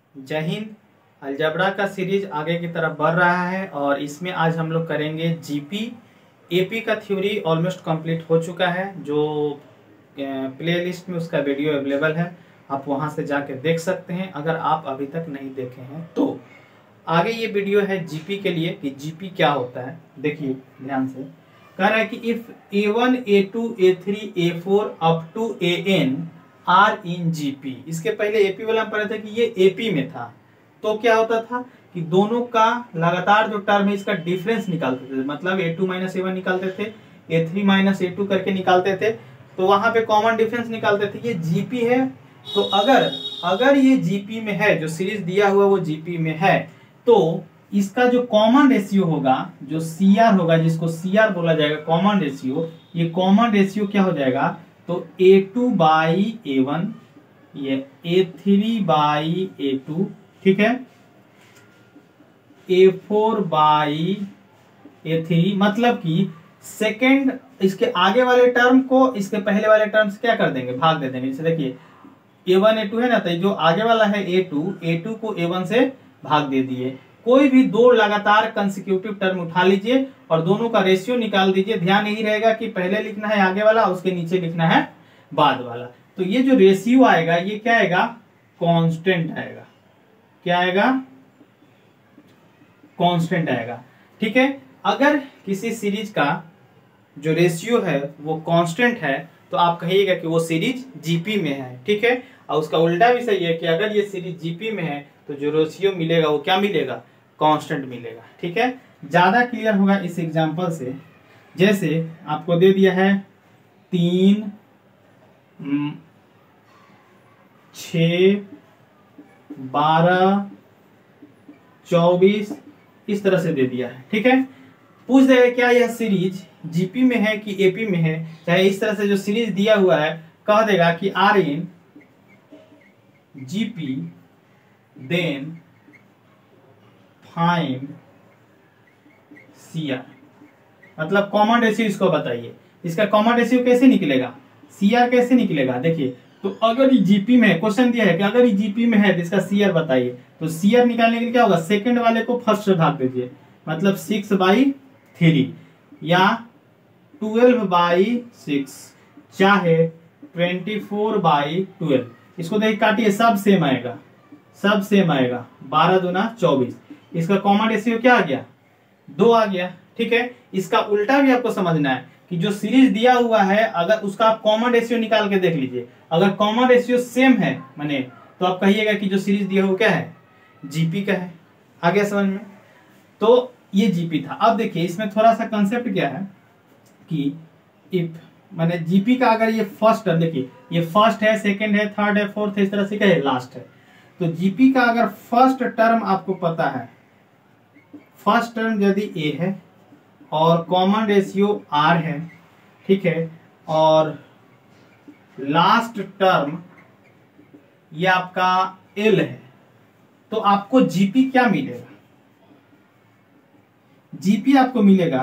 जय हिंद। अलजबरा का सीरीज आगे की तरफ बढ़ रहा है और इसमें आज हम लोग करेंगे जीपी। एपी का थ्योरी ऑलमोस्ट कंप्लीट हो चुका है, जो प्लेलिस्ट में उसका वीडियो अवेलेबल है, आप वहां से जाके देख सकते हैं अगर आप अभी तक नहीं देखे हैं तो। आगे ये वीडियो है जीपी के लिए कि जीपी क्या होता है। देखिए ध्यान से, कह रहा है कि if A1 A2 A3 A4 up to AN are in GP. इसके पहले एपी वाला हम पढ़े थे कि ये एपी में था, तो क्या होता था कि दोनों का लगातार जो टर्म है इसका डिफरेंस निकालते थे, मतलब A2 माइनस A1 निकालते थे, A3 माइनस A2 करके निकालते थे, तो वहां पे कॉमन डिफरेंस निकालते थे। ये जीपी है, तो अगर ये जीपी में है, जो सीरीज दिया हुआ वो जीपी में है, तो इसका जो कॉमन रेशियो होगा, जो सीआर होगा, जिसको सीआर बोला जाएगा कॉमन रेशियो, ये कॉमन रेशियो क्या हो जाएगा, तो A2 बाई A1, ये A3 बाई A2, ठीक है, A4 बाई A3, मतलब कि सेकेंड इसके आगे वाले टर्म को इसके पहले वाले टर्म से क्या कर देंगे, भाग दे देंगे। जैसे देखिए A1 A2 है ना, तो जो आगे वाला है A2 को A1 से भाग दे दिए। कोई भी दो लगातार कंसेक्यूटिव टर्म उठा लीजिए और दोनों का रेशियो निकाल दीजिए। ध्यान यही रहेगा कि पहले लिखना है आगे वाला, उसके नीचे लिखना है बाद वाला। तो ये जो रेशियो आएगा ये क्या आएगा, कांस्टेंट आएगा। क्या आएगा, कांस्टेंट आएगा। ठीक है, अगर किसी सीरीज का जो रेशियो है वो कांस्टेंट है तो आप कहिएगा कि वो सीरीज जीपी में है। ठीक है, और उसका उल्टा भी सही है कि अगर ये सीरीज जीपी में है तो जो रेशियो मिलेगा वो क्या मिलेगा, कांस्टेंट मिलेगा। ठीक है, ज्यादा क्लियर होगा इस एग्जांपल से। जैसे आपको दे दिया है 3 6 12 24 इस तरह से दे दिया है। ठीक है, पूछ देगा क्या यह सीरीज जीपी में है कि एपी में है। चाहे इस तरह से जो सीरीज दिया हुआ है कह देगा कि are in GP then find CR, मतलब कॉमन रेशियो इसको बताइए। इसका कॉमन रेशियो कैसे निकलेगा, सीआर कैसे निकलेगा। देखिए, तो अगर ये जीपी में है, क्वेश्चन दिया है कि अगर ये जीपी में है तो इसका सीआर बताइए। तो सीआर निकालने के लिए क्या होगा, सेकंड वाले को फर्स्ट से भाग दीजिए, मतलब 6/3 या 12/6 चाहे 24/12। इसको देखिए काटिए, सब सेम आएगा, सब सेम आएगा। 12 दूना 24। इसका कॉमन रेशियो क्या आ गया, 2 आ गया। ठीक है, इसका उल्टा भी आपको समझना है कि जो सीरीज दिया हुआ है अगर उसका आप कॉमन रेशियो निकाल के देख लीजिए। अगर कॉमन रेशियो सेम है माने, तो आप कहिएगा कि जो सीरीज दिया हुआ क्या है, जीपी का है। आ गया समझ में। तो ये जीपी था। अब देखिए इसमें थोड़ा सा कंसेप्ट क्या है कि इफ माने जीपी का अगर ये फर्स्ट टर्म, देखिए ये फर्स्ट है, सेकंड है, थर्ड है, फोर्थ है, इस तरह से क्या है, लास्ट है। तो जीपी का अगर फर्स्ट टर्म आपको पता है, फर्स्ट टर्म यदि ए है और कॉमन रेशियो आर है, ठीक है, और लास्ट टर्म ये आपका एल है, तो आपको जीपी क्या मिलेगा, जीपी आपको मिलेगा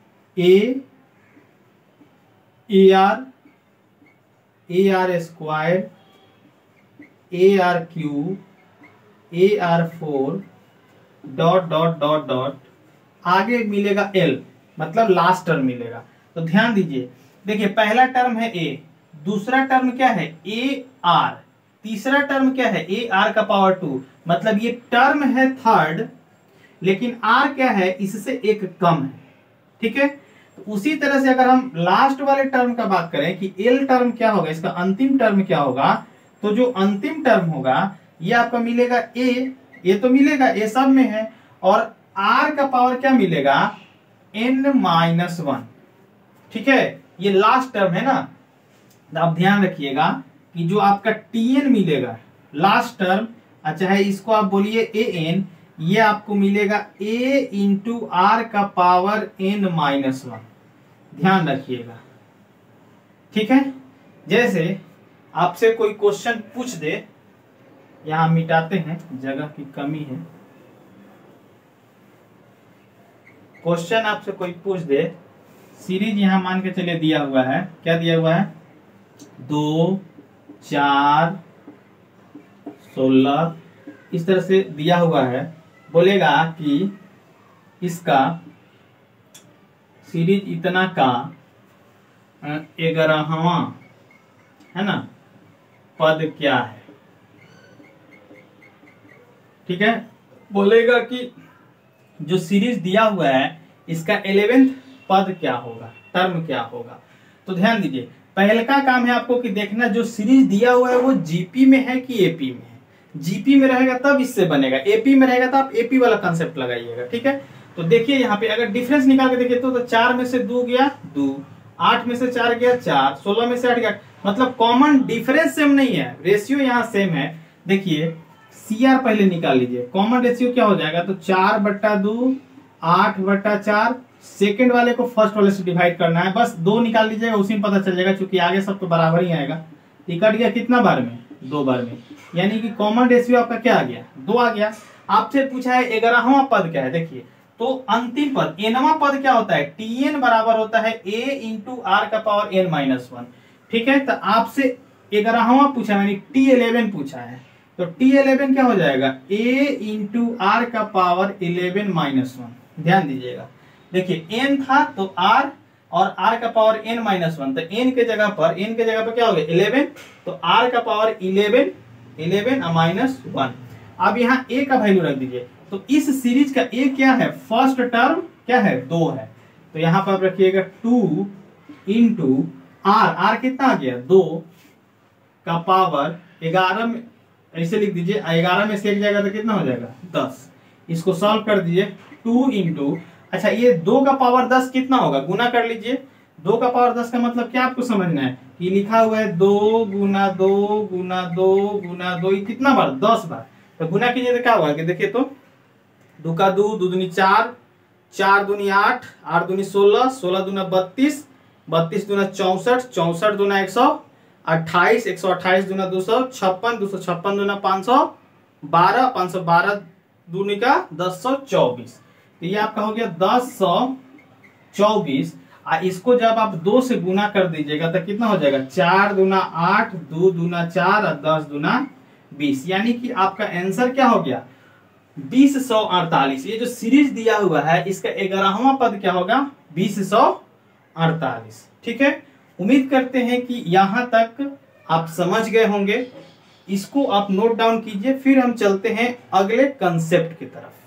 AR square AR cube AR4 dot dot dot dot, आगे मिलेगा L, मतलब लास्ट टर्म मिलेगा। तो ध्यान दीजिए, देखिए पहला टर्म है A, दूसरा टर्म क्या है AR, तीसरा टर्म क्या है AR का पावर 2, मतलब ये टर्म है थर्ड, लेकिन R क्या है, इससे एक कम है। ठीक है, तो उसी तरह से अगर हम लास्ट वाले टर्म का बात करें कि L टर्म क्या होगा, इसका अंतिम टर्म क्या होगा, तो जो अंतिम टर्म होगा ये आपका मिलेगा A, ये तो मिलेगा A सब में है, और R का पावर क्या मिलेगा, N-1। ठीक है, ये लास्ट टर्म है ना। तो आप ध्यान रखिएगा कि जो आपका TN मिलेगा लास्ट टर्म, अच्छा है, इसको आप बोलिए AN, ये आपको मिलेगा A इंटू R का पावर N-1। ध्यान रखिएगा। ठीक है, जैसे आपसे कोई क्वेश्चन पूछ दे, यहां मिटाते हैं, जगह की कमी है। क्वेश्चन आपसे कोई पूछ दे, सीरीज यहां मान के चलिए दिया हुआ है, क्या दिया हुआ है, 2 4 16 इस तरह से दिया हुआ है, बोलेगा कि इसका सीरीज इतना का 11वां है ना पद क्या है। ठीक है, बोलेगा कि जो सीरीज दिया हुआ है इसका 11वें पद क्या होगा, टर्म क्या होगा। तो ध्यान दीजिए, पहले का काम है आपको कि देखना जो सीरीज दिया हुआ है वो जीपी में है कि एपी में है। जीपी में रहेगा तब इससे बनेगा, एपी में रहेगा तो आप एपी वाला कंसेप्ट लगाइएगा। ठीक है, तो देखिए यहाँ पे अगर डिफरेंस निकाल के देखिए तो 4 में से 2 गया 2, 8 में से 4 गया 4, 16 में से 8 गया, मतलब कॉमन डिफरेंस सेम नहीं है, रेशियो यहाँ सेम है। देखिए सीआर पहले निकाल लीजिए, कॉमन रेशियो क्या हो जाएगा, तो 4/2 8/4, सेकेंड वाले को फर्स्ट वाले से डिवाइड करना है, बस 2 निकाल लीजिएगा, उसी में पता चल जाएगा, क्योंकि आगे सब तो बराबर ही आएगा। कट गया कितना बार में, 2 बार में, यानी कि कॉमन रेशियो आपका क्या आ गया, 2 आ गया। आपसे पूछा है 11वां पद क्या है, देखिए तो अंतिम पद nवां पद क्या होता है, tn बराबर होता है a इंटू आर का पावर n-1। ठीक है, तो आपसे 11वां पूछा है, यानी t11 पूछा है, तो t11 क्या हो जाएगा, a इंटू आर का पावर 11-1। ध्यान दीजिएगा, देखिए n था तो r और r का पावर n-1, तो n के जगह पर क्या हो गया 11, तो r का पावर 11-1। अब यहाँ a का वैल्यू रख दीजिए, तो इस सीरीज का a क्या है, फर्स्ट टर्म क्या है 2 है, तो यहाँ पर आप रखिएगा 2 इंटू r कितना आ गया 2 का पावर 11 में, ऐसे लिख दीजिए, 11 में से एक जाएगा तो कितना हो जाएगा 10। इसको सॉल्व कर दीजिए, 2 इंटू, अच्छा ये 2 का पावर 10 कितना होगा, गुना कर लीजिए। 2 का पावर 10 का मतलब क्या आपको समझना है कि लिखा हुआ है 2 गुना 2 गुना 2 गुना 2, कितना बार 10 बार, तो गुना कीजिए तो क्या होगा कि देखिए तो 2 का 2, 2 दूनी 4, 4 दूनी 8, 8 दूनी 16, 16 दूना 32, 32 दूना 64, 64 दूना 128, 128 दूना 256, 256 दूना 512, 512 दूनी का 1024, तो ये आपका हो गया 1024। इसको जब आप 2 से गुना कर दीजिएगा तो कितना हो जाएगा, 4 दूना 8, 2 दूना 4 और 10 दूना 20, यानी कि आपका आंसर क्या हो गया 2048। ये जो सीरीज दिया हुआ है इसका 11वां पद क्या होगा 2048। ठीक है, उम्मीद करते हैं कि यहां तक आप समझ गए होंगे, इसको आप नोट डाउन कीजिए, फिर हम चलते हैं अगले कंसेप्ट की तरफ।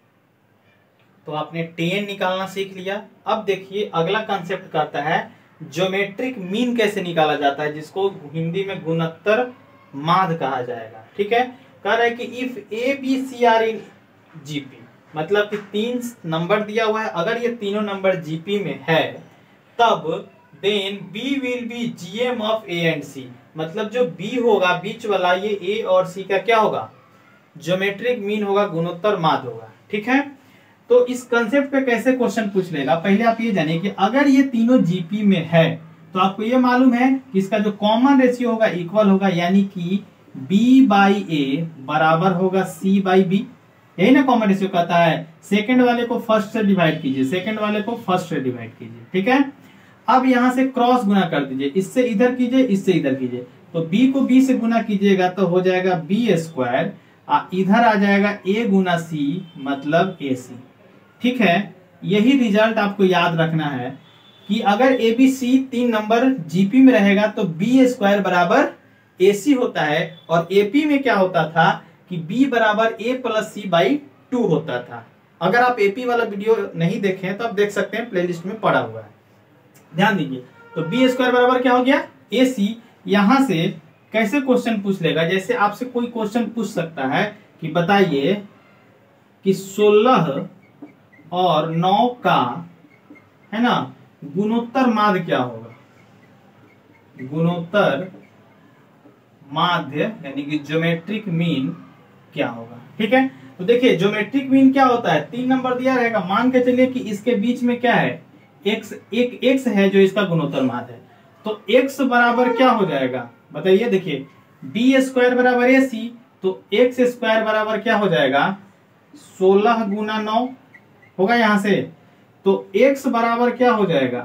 तो आपने टेन निकालना सीख लिया, अब देखिए अगला कंसेप्ट कहता है ज्योमेट्रिक मीन कैसे निकाला जाता है, जिसको हिंदी में गुणोत्तर माध्य कहा जाएगा। ठीक है, कह रहा है कि if A B C are in GP, मतलब कि 3 नंबर दिया हुआ है, अगर ये तीनों नंबर जीपी में है तब then B will be GM of A and C, मतलब जो बी होगा बीच वाला, ये ए और सी का क्या होगा ज्योमेट्रिक मीन होगा, गुणोत्तर माध्य होगा। ठीक है, तो इस कंसेप्ट पे कैसे क्वेश्चन पूछ लेगा, पहले आप ये जानिए कि अगर ये तीनों जीपी में है तो आपको ये मालूम है कि इसका जो कॉमन रेशियो होगा इक्वल होगा, यानी कि b बाई ए बराबर होगा c बाई बी, यही ना कॉमन रेशियो कहता है। सेकंड वाले को फर्स्ट से डिवाइड कीजिए, सेकंड वाले को फर्स्ट से डिवाइड कीजिए। ठीक है, अब यहां से क्रॉस गुना कर दीजिए, इससे इधर कीजिए, इससे इधर कीजिए, तो b को b से गुना कीजिएगा तो हो जाएगा b², इधर आ जाएगा a गुना c मतलब ac। ठीक है, यही रिजल्ट आपको याद रखना है कि अगर A B C 3 number GP में रहेगा तो b² बराबर AC होता है, और AP में क्या होता था कि B बराबर A प्लस C बाई 2 होता था। अगर आप AP वाला वीडियो नहीं देखे तो आप देख सकते हैं, प्लेलिस्ट में पड़ा हुआ है, ध्यान दीजिए। तो b² बराबर क्या हो गया AC। यहां से कैसे क्वेश्चन पूछ लेगा, जैसे आपसे कोई क्वेश्चन पूछ सकता है कि बताइए कि 16 और 9 का है ना गुणोत्तर माध्य क्या होगा, गुणोत्तर माध्य यानी कि ज्योमेट्रिक मीन क्या होगा। ठीक है, तो देखिए ज्योमेट्रिक मीन क्या होता है, 3 नंबर दिया रहेगा, मान के चलिए कि इसके बीच में क्या है x, एक x है जो इसका गुणोत्तर माध्य है, तो x बराबर क्या हो जाएगा बताइए। देखिए b² बराबर AC, तो x² बराबर क्या हो जाएगा 16 गुना 9 होगा यहां से, तो x बराबर क्या हो जाएगा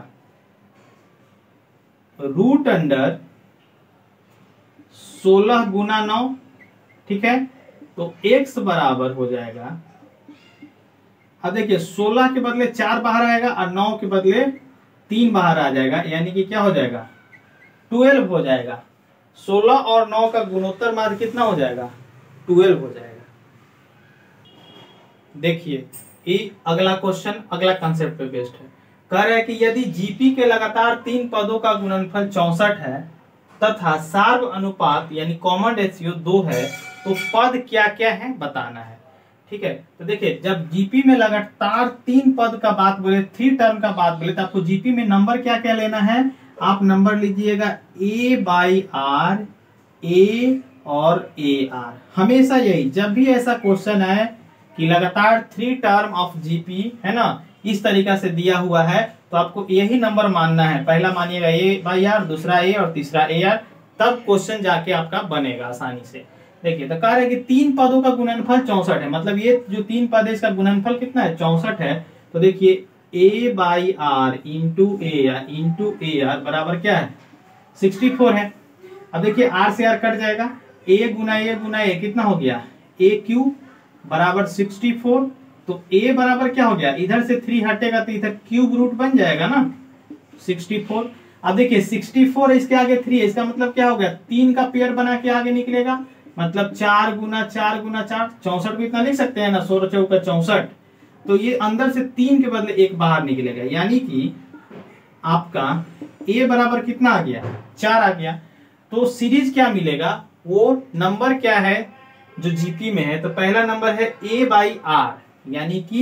√16 गुना 9। ठीक है, तो x बराबर हो जाएगा, अब देखिए 16 के बदले 4 बाहर आएगा और 9 के बदले 3 बाहर आ जाएगा, यानी कि क्या हो जाएगा 12 हो जाएगा। 16 और 9 का गुणोत्तर माध्य कितना हो जाएगा 12 हो जाएगा। देखिए ये अगला क्वेश्चन अगला कंसेप्ट पे बेस्ड है। कह रहा है कि यदि जीपी के लगातार 3 पदों का गुणनफल 64 है तथा सार्व अनुपात यानी कॉमन रेशियो 2 है तो पद क्या क्या है बताना है। ठीक है, तो देखिए जब जीपी में लगातार 3 पद का बात बोले, 3 टर्म का बात बोले, तो आपको जीपी में नंबर क्या क्या लेना है, आप नंबर लीजिएगा a बाई आर, a और ए आर। हमेशा यही जब भी ऐसा क्वेश्चन है कि लगातार 3 टर्म ऑफ जीपी है ना, इस तरीका से दिया हुआ है, तो आपको यही नंबर मानना है। पहला मानिएगा a बाई आर, दूसरा a और तीसरा ए आर, तब क्वेश्चन जाके आपका बनेगा आसानी से। देखिए तो कह रहे हैं कि 3 पदों का गुणनफल 64 है, मतलब ये जो 3 पद है इसका गुणनफल कितना है 64 है। तो देखिए a by r into a r बराबर क्या है 64 है। अब देखिए r से r कट जाएगा, a गुना a कितना हो गया a क्यूब बराबर 64। तो a बराबर क्या हो गया, इधर से 3 हटेगा तो इधर क्यूब रूट बन जाएगा ना 64। अब देखिए 64 इसके आगे 3 है, इसका मतलब क्या हो गया 3 का पेयर बना के आगे निकलेगा, मतलब 4 गुना 4 64 को इतना लिख सकते हैं ना, 16 चौका 64। तो ये अंदर से 3 के बदले 1 बाहर निकलेगा, यानी कि आपका a बराबर कितना आ गया 4 आ गया। तो सीरीज क्या मिलेगा, वो नंबर क्या है जो जीपी में है, तो पहला नंबर है a बाई आर यानी कि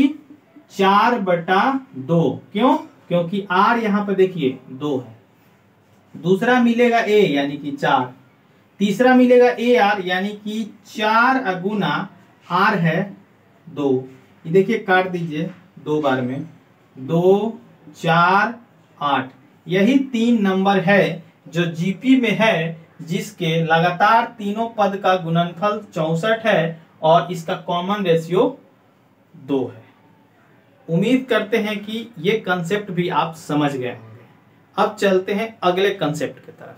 4/2। क्यों, क्योंकि r यहां पर देखिए 2 है। दूसरा मिलेगा a यानी कि 4, तीसरा मिलेगा ए आर यानी कि 4 गुना आर है 2। ये देखिए काट दीजिए 2 बार में, 2 4 8, यही 3 नंबर है जो जीपी में है, जिसके लगातार तीनों पद का गुणनफल 64 है और इसका कॉमन रेशियो 2 है। उम्मीद करते हैं कि ये कंसेप्ट भी आप समझ गए होंगे। अब चलते हैं अगले कंसेप्ट की तरफ।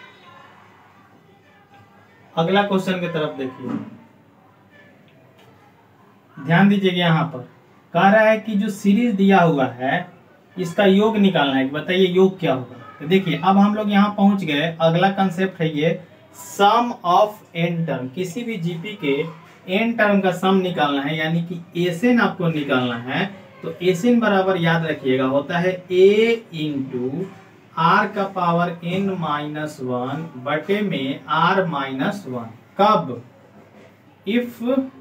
अगला क्वेश्चन की तरफ देखिए, ध्यान दीजिएगा। यहाँ पर कह रहा है कि जो सीरीज दिया हुआ है इसका योग निकालना है, बताइए योग क्या होगा। तो देखिए अब हम लोग यहाँ पहुंच गए, अगला कंसेप्ट है ये सम ऑफ एन टर्म। किसी भी जीपी के एन टर्म का सम निकालना है, यानी कि एसएन आपको निकालना है। तो एसएन बराबर याद रखिएगा होता है a इंटू आर का पावर n-1 बटे में r-1। कब, if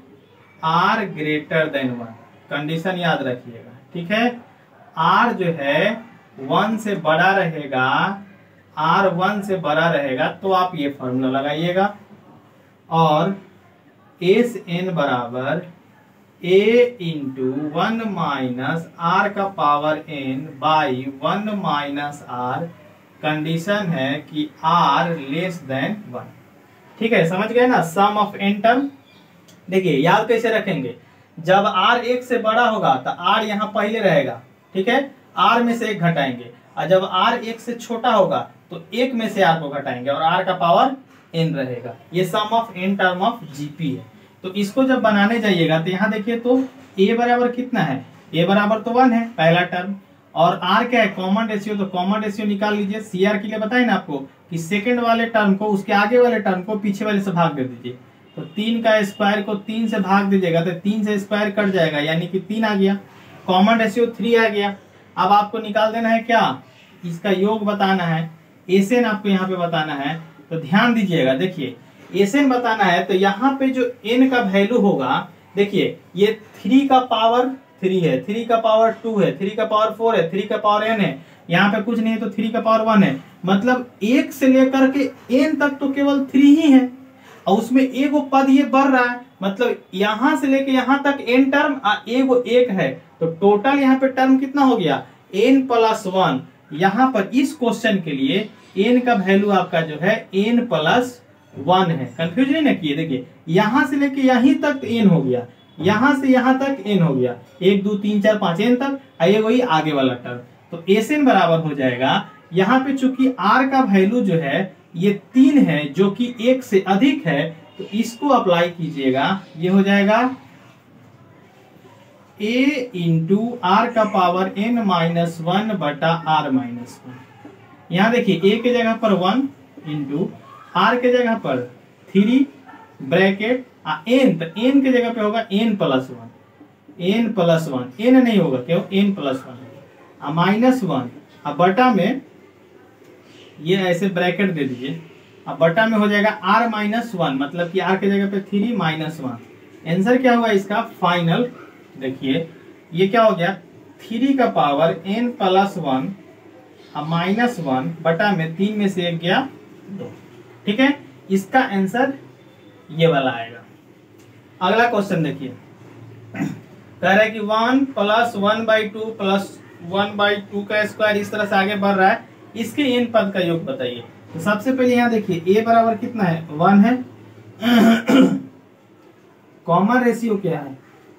r greater than 1। Condition याद रखिएगा, ठीक है। r जो है 1 से बड़ा रहेगा, r 1 से बड़ा रहेगा तो आप ये फॉर्मूला लगाइएगा, और एस एन बराबर a इंटू 1 माइनस आर का power n by 1 minus r. Condition है कि r लेस देन 1। ठीक है, समझ गए ना सम ऑफ एन टर्म। देखिए याद कैसे रखेंगे, जब r 1 से बड़ा होगा तो r यहाँ पहले रहेगा, ठीक है, r में से 1 घटाएंगे, और जब r 1 से छोटा होगा तो 1 में से r को घटाएंगे और r का पावर n रहेगा। ये sum of n term of GP है। तो इसको जब बनाने जाइएगा तो यहाँ देखिए तो a बराबर कितना है, a बराबर तो 1 है पहला टर्म, और r क्या है कॉमन रेशियो, तो कॉमन रेशियो निकाल लीजिए। CR के लिए बताए ना आपको कि सेकंड वाले टर्म को उसके आगे वाले टर्म को पीछे वाले से भाग दे दीजिए। तो 3 का स्क्वायर को 3 से भाग दीजिएगा तो 3 से स्क्वायर कट जाएगा, यानी कि 3 आ गया। कॉमन रेशियो 3 आ गया। अब आपको निकाल देना है क्या, इसका योग बताना है, एसएन आपको यहाँ पे बताना है। तो ध्यान दीजिएगा, देखिए एसएन बताना है तो यहाँ पे जो एन का वैल्यू होगा, देखिए ये 3 का पावर 3 है, 3 का पावर 2 है, 3 का पावर 4 है, 3 का पावर n है, यहाँ पे कुछ नहीं है तो 3 का पावर 1 है। मतलब 1 से लेकर के n तक तो केवल 3 ही है, और उसमें एगो पद ये बढ़ रहा है, मतलब यहाँ से लेके यहाँ तक n टर्म एगो 1 है, तो टोटल यहाँ पे टर्म कितना हो गया n प्लस 1। यहाँ पर इस क्वेश्चन के लिए n का वैल्यू आपका जो है n प्लस 1 है। कंफ्यूज नहीं ना किए, देखिए यहाँ से लेके यहीं तक n हो गया, यहाँ से यहाँ तक n हो गया, 1 2 3 4 5 n तक, आइए वही आगे वाला टर्म। तो एसएन बराबर हो जाएगा, यहाँ पे चूंकि r का वैल्यू जो है ये 3 है जो कि 1 से अधिक है, तो इसको अप्लाई कीजिएगा, ये हो जाएगा a इंटू आर का पावर n माइनस 1 बटा आर माइनस 1। यहाँ देखिए a के जगह पर 1 इंटू आर के जगह पर 3 ब्रैकेट n, तो n के जगह पे होगा n प्लस 1 n नहीं होगा, क्यों n प्लस 1 माइनस 1, अब बटा में ये ऐसे ब्रैकेट दे दीजिए, अब बटा में हो जाएगा r माइनस 1, मतलब कि r के जगह पे 3 माइनस 1। आंसर क्या होगा इसका फाइनल, देखिए ये क्या हो गया 3 का पावर n प्लस 1 माइनस 1 बटा में 3 में से 1 गया 2। ठीक है, इसका आंसर ये वाला आएगा। अगला क्वेश्चन देखिए, कह रहा है कि 1 प्लस 1/2 प्लस 1/2 का स्क्वायर इस तरह से आगे बढ़ रहा है, इसके n पद का योग बताइए। तो सबसे पहले यहाँ देखिए a बराबर कितना है 1 है, कॉमन रेशियो क्या है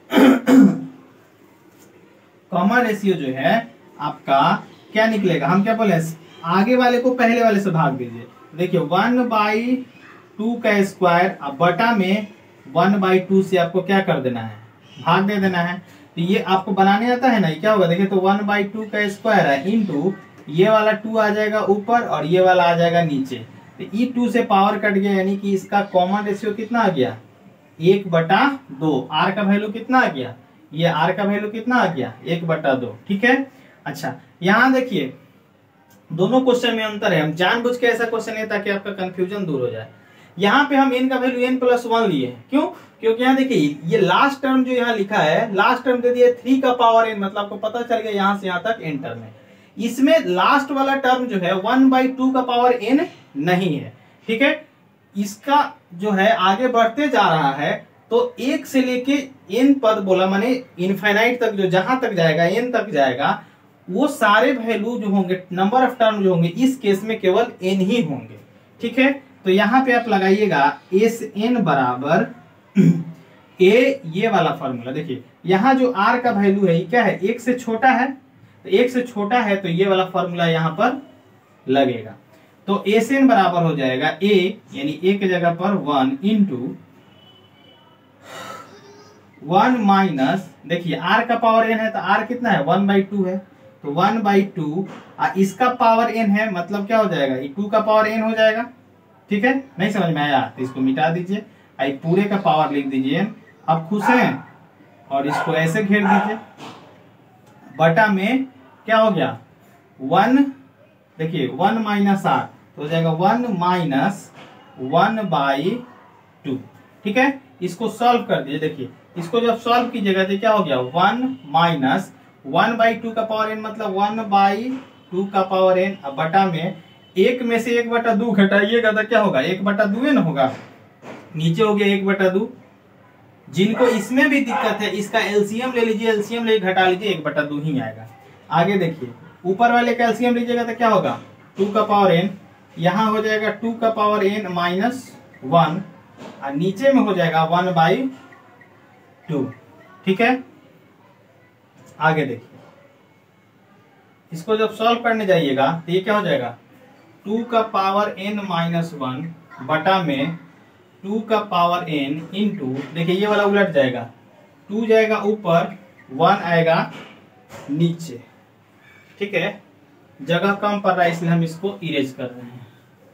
कॉमन रेशियो जो है आपका क्या निकलेगा, हम क्या बोले आगे वाले को पहले वाले से भाग दीजिए। देखिए 1/2 का स्क्वायर, अब बटा में 1/2 से आपको क्या कर देना है, भाग दे देना है। तो ये आपको बनाने आता है ना, ये क्या होगा देखिए, तो 1/2 का स्क्वायर है इंटू ये वाला 2 आ जाएगा ऊपर और ये वाला आ जाएगा नीचे, तो ये 2 से पावर कट गया, यानी कि इसका कॉमन रेशियो कितना आ गया 1/2। आर का वैल्यू कितना आ गया, ये आर का वैल्यू कितना आ गया 1/2। ठीक है, अच्छा यहाँ देखिए दोनों क्वेश्चन में अंतर है, हम जानबूझ के ऐसा क्वेश्चन है ताकि आपका कंफ्यूजन दूर हो जाए। यहाँ पे हम n का वैल्यू n प्लस 1 लिए हैं, क्यों, क्योंकि यहाँ देखिए ये लास्ट टर्म जो यहाँ लिखा है, लास्ट टर्म दे दिया 3 का पावर n, मतलब आपको पता चल गया यहाँ से यहाँ तक n टर्म है। इसमें लास्ट वाला टर्म जो है 1/2 का पावर n नहीं है। ठीक है, इसका जो है आगे बढ़ते जा रहा है, तो 1 से लेके n पद बोला, माने इनफाइनाइट तक जो जहां तक जाएगा n तक जाएगा, वो सारे वैल्यू जो होंगे, नंबर ऑफ टर्म जो होंगे, इस केस में केवल n ही होंगे। ठीक है, तो यहाँ पे आप लगाइएगा एस एन बराबर ए, ये वाला फॉर्मूला देखिए, यहाँ जो r का वैल्यू है ये क्या है 1 से छोटा है, तो 1 से छोटा है तो ये वाला फॉर्मूला यहाँ पर लगेगा। तो एस एन बराबर हो जाएगा a, यानी a के जगह पर 1 इंटू 1 माइनस, देखिए r का पावर n है तो r कितना है 1/2 है, तो 1/2 इसका पावर n है, मतलब क्या हो जाएगा ये 2 का पावर n हो जाएगा। ठीक है, नहीं समझ में आया तो इसको मिटा दीजिए, आई पूरे का पावर लिख दीजिए। अब खुश हैं, और इसको ऐसे घेर दीजिए, बटा में क्या हो गया 1, देखिए 1 माइनस r तो हो जाएगा 1 माइनस 1/2। ठीक है, इसको सॉल्व कर दीजिए, देखिए इसको जब सॉल्व कीजिएगा तो क्या हो गया 1 माइनस 1/2 का पावर n, मतलब 1/2 का पावर n, अब बटा में 1 में से 1/2 घटाइएगा तो क्या होगा 1/2 न होगा, नीचे हो गया 1/2। जिनको इसमें भी दिक्कत है इसका एलसीएम ले लीजिए, एलसीएम ले घटा लीजिए 1/2 ही आएगा। आगे देखिए ऊपर वाले का एलसीएम लीजिएगा तो क्या होगा 2 का पावर n, यहाँ हो जाएगा 2 का पावर n माइनस 1, और नीचे में हो जाएगा 1/2। ठीक है, आगे देखिए इसको जब सॉल्व करने जाइएगा तो ये क्या हो जाएगा 2 का पावर n माइनस 1 बटा में 2 का पावर n इंटू, देखिए ये वाला उलट जाएगा, 2 जाएगा ऊपर 1 आएगा नीचे। ठीक है, जगह कम पड़ रहा है इसलिए हम इसको इरेज कर रहे हैं।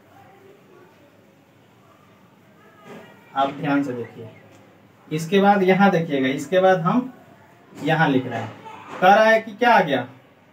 आप ध्यान से देखिए, इसके बाद यहां देखिएगा, इसके बाद हम यहां लिख रहे हैं, कह रहा है कि क्या आ गया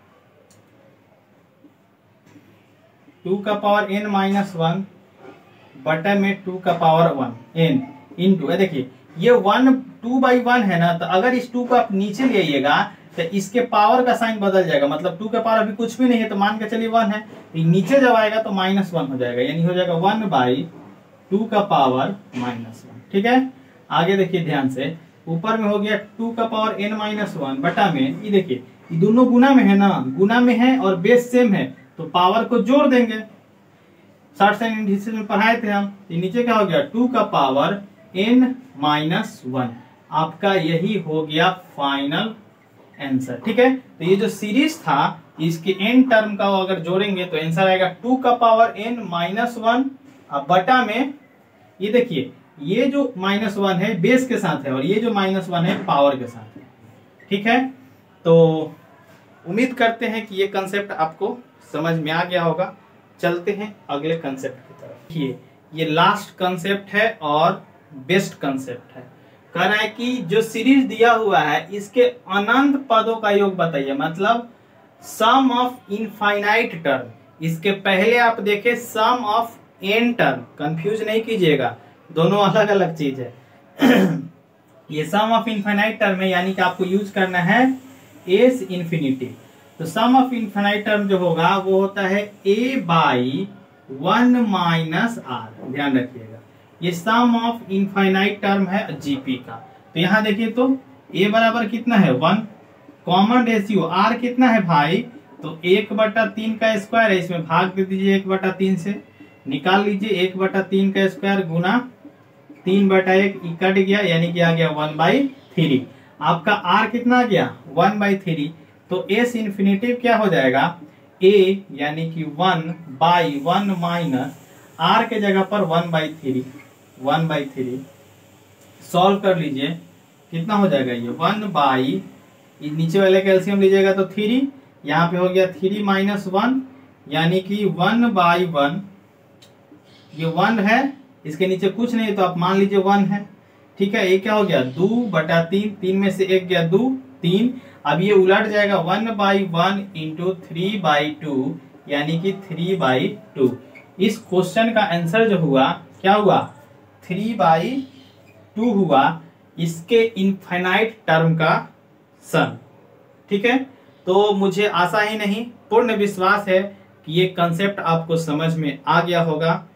2 का पावर n माइनस 1 बटे में 2 का पावर 1 n इंटू, देखिए ये 2/1 है ना, तो अगर इस 2 को आप नीचे ले आइएगा तो इसके पावर का साइन बदल जाएगा, मतलब 2 का पावर अभी कुछ भी नहीं है तो मान के चलिए 1 है, तो नीचे जब आएगा तो -1 हो जाएगा, यानी हो जाएगा 1/2 का पावर -1। ठीक है, आगे देखिए ध्यान से, ऊपर में हो गया 2 का पावर n माइनस 1 बटा में, ये देखिए ये दोनों गुना में है ना, गुना में है और बेस सेम है तो पावर को जोड़ देंगे, शॉर्ट साइन हिस्से में पढ़ाए थे हम। ये नीचे क्या हो गया 2 का पावर n माइनस 1, आपका यही हो गया फाइनल आंसर। ठीक है, तो ये जो सीरीज था इसके n टर्म का अगर जोड़ेंगे तो आंसर आएगा 2 का पावर n माइनस 1 अब बटा में, ये देखिए ये जो -1 है बेस के साथ है और ये जो -1 है पावर के साथ है। ठीक है, तो उम्मीद करते हैं कि ये कंसेप्ट आपको समझ में आ गया होगा। चलते हैं अगले कंसेप्ट की तरफ। देखिए ये लास्ट कंसेप्ट है और बेस्ट कंसेप्ट है। कह रहा है कि जो सीरीज दिया हुआ है इसके अनंत पदों का योग बताइए, मतलब सम ऑफ इनफाइनाइट टर्म। इसके पहले आप देखें sum of n term, confuse नहीं कीजिएगा, दोनों अलग अलग चीज है। ये सम ऑफ इनफाइनाइट टर्म है, यानी कि आपको यूज करना है एस इन्फिनिटी। तो सम ऑफ इनफाइनाइट टर्म जो होगा वो होता है a बाई 1 माइनस आर। ध्यान रखिएगा ये सम ऑफ इनफाइनाइट टर्म है जीपी का। तो यहाँ देखिए तो a बराबर कितना है 1, कॉमन रेशियो r कितना है भाई, तो 1/3 का स्क्वायर है, इसमें भाग दे दीजिए 1/3 से, निकाल लीजिए 1/3 का स्क्वायर गुना 3/1 कट गया, यानी कि आ गया 1/3। आपका r कितना आ गया 1/3। तो एस इन्फिनिटिव क्या हो जाएगा a यानी कि 1/1 माइनस r के जगह पर 1/3 सॉल्व कर लीजिए, कितना हो जाएगा ये 1 नीचे वाले का एलसीएम लीजिएगा तो 3, यहाँ पे हो गया 3 - 1 यानी कि 1/1। ये 1 है, इसके नीचे कुछ नहीं तो आप मान लीजिए 1 है। ठीक है, ये क्या हो गया 2/3, 3 में से 1 गया 2, 3। अब ये उलट जाएगा 1/1 इंटू 3/2 यानी कि 3/2। इस क्वेश्चन का आंसर जो हुआ क्या हुआ 3/2 हुआ इसके इनफाइनाइट टर्म का सम। ठीक है, तो मुझे आशा ही नहीं पूर्ण विश्वास है कि ये कंसेप्ट आपको समझ में आ गया होगा।